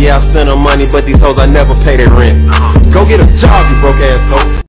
Yeah, I send them money, but these hoes I never pay their rent. Go get a job, you broke ass hoe.